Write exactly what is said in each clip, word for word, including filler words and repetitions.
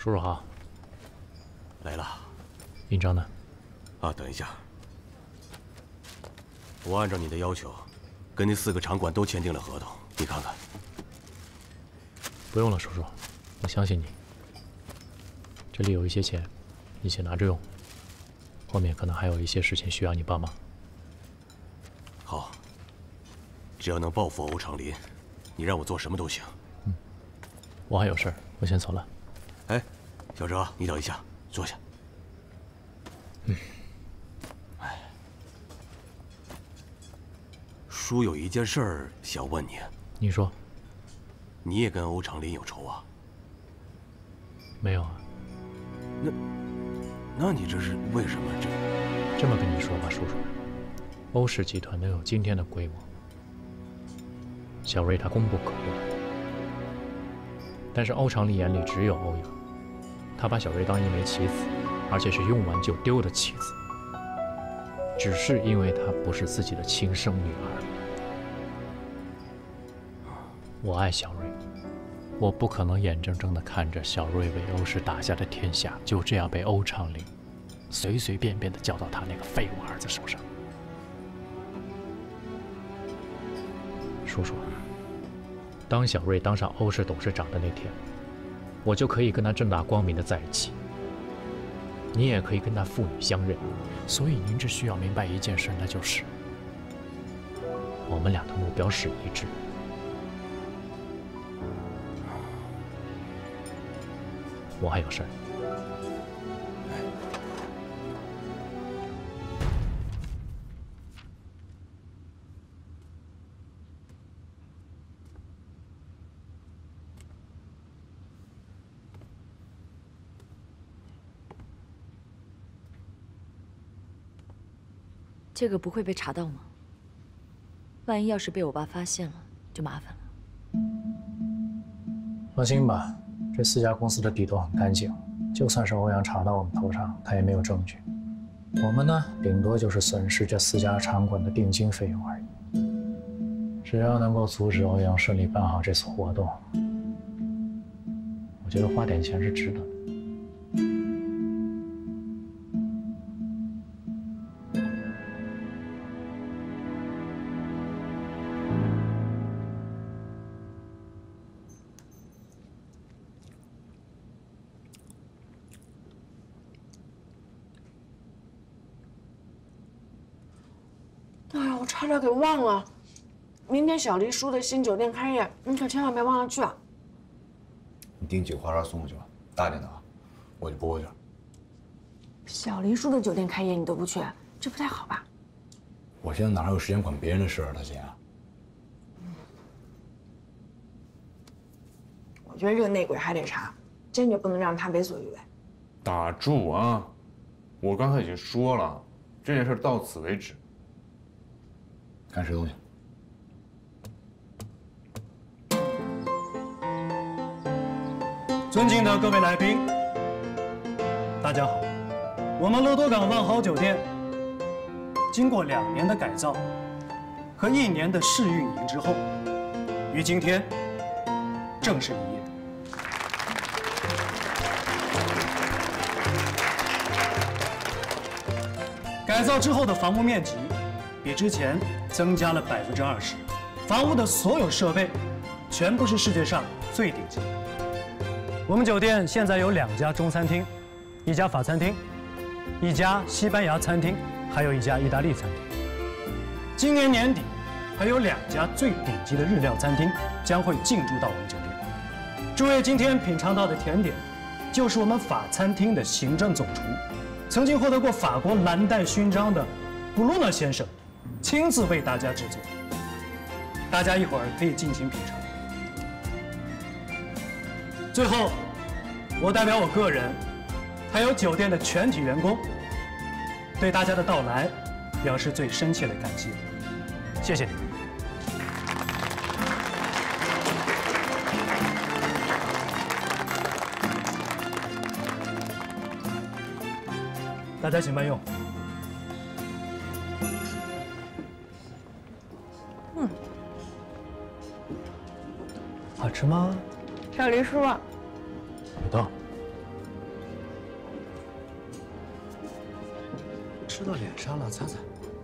叔叔好。 来了。 印章呢？ 啊，等一下。我按照你的要求，跟那四个场馆都签订了合同，你看看。 不用了，叔叔，我相信你。这里有一些钱，你先拿着用。后面可能还有一些事情需要你帮忙。 好。只要能报复欧长林，你让我做什么都行。 嗯。我还有事儿，我先走了。 哎，小哲，你等一下，坐下。 嗯。 哎，叔有一件事儿想问你。 你说。 你也跟欧长林有仇啊？ 没有啊。 那，那你这是为什么？这， 这么跟你说吧，叔叔，欧氏集团能有今天的规模，小瑞他功不可没。但是欧长林眼里只有欧阳，他把小瑞当一枚棋子，而且是用完就丢的棋子，只是因为她不是自己的亲生女儿。我爱小瑞，我不可能眼睁睁地看着小瑞为欧氏打下的天下就这样被欧长林随随便便地交到他那个废物儿子手上。叔叔，当小瑞当上欧氏董事长的那天，我就可以跟他正大光明地在一起，你也可以跟他父女相认。所以您只需要明白一件事，那就是我们俩的目标是一致。我还有事儿。 这个不会被查到吗？万一要是被我爸发现了，就麻烦了。 放心吧。这四家公司的底都很干净，就算是欧阳查到我们头上，他也没有证据。我们呢，顶多就是损失这四家场馆的定金费用而已。只要能够阻止欧阳顺利办好这次活动，我觉得花点钱是值得的。 差点给忘了，明天小黎叔的新酒店开业，你可千万别忘了去啊！ 你订几个花哨送过去吧，大点的啊，我就不过去了。 小黎叔的酒店开业你都不去，这不太好吧？ 我现在哪还有时间管别人的事啊，大姐。 我觉得这个内鬼还得查，坚决不能让他为所欲为。 打住啊！我刚才已经说了，这件事到此为止。 看吃东西。 尊敬的各位来宾，大家好。我们乐多港万豪酒店经过两年的改造和一年的试运营之后，于今天正式营业。改造之后的房屋面积比之前增加了百分之二十，房屋的所有设备全部是世界上最顶级的。我们酒店现在有两家中餐厅，一家法餐厅，一家西班牙餐厅，还有一家意大利餐厅。今年年底，还有两家最顶级的日料餐厅将会进驻到我们酒店。诸位今天品尝到的甜点，就是我们法餐厅的行政总厨，曾经获得过法国蓝带勋章的布鲁诺先生亲自为大家制作，大家一会儿可以尽情品尝。最后，我代表我个人，还有酒店的全体员工，对大家的到来表示最深切的感谢，谢谢你们。大家请慢用。 嗯， 好吃吗？ 小黎叔， 有道。 吃到脸上了，擦擦。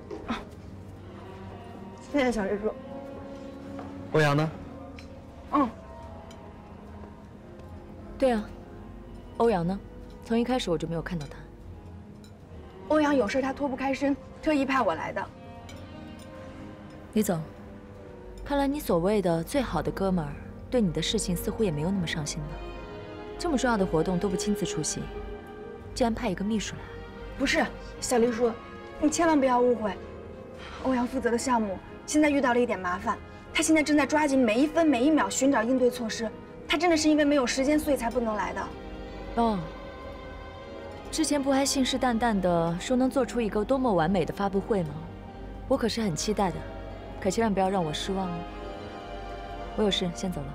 谢谢小丽叔。 欧阳呢？ 嗯， 对啊，欧阳呢？从一开始我就没有看到他。 欧阳有事他脱不开身，特意派我来的。 李总，看来你所谓的最好的哥们儿，对你的事情似乎也没有那么上心吧？这么重要的活动都不亲自出席，竟然派一个秘书来。 不是，小丽叔，你千万不要误会，欧阳负责的项目现在遇到了一点麻烦，他现在正在抓紧每一分每一秒寻找应对措施。他真的是因为没有时间，所以才不能来的。 哦。之前不还信誓旦旦的说能做出一个多么完美的发布会吗？我可是很期待的，可千万不要让我失望哦。我有事先走了。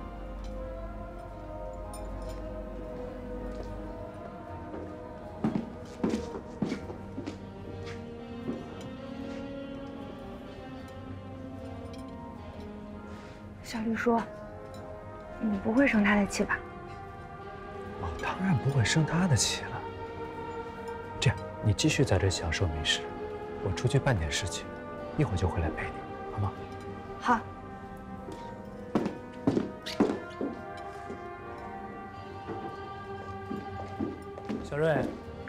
小丽叔，你不会生他的气吧？ 我当然不会生他的气了。这样，你继续在这享受美食，我出去办点事情，一会儿就回来陪你，好吗？ 好。 小瑞，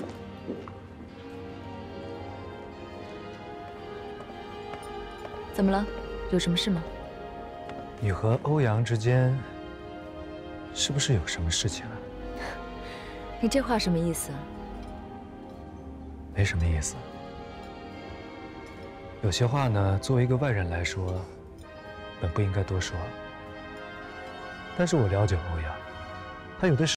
怎么了？有什么事吗？ 你和欧阳之间是不是有什么事情啊？ 你这话什么意思啊？ 没什么意思。有些话呢，作为一个外人来说，本不应该多说。但是我了解欧阳，他有的时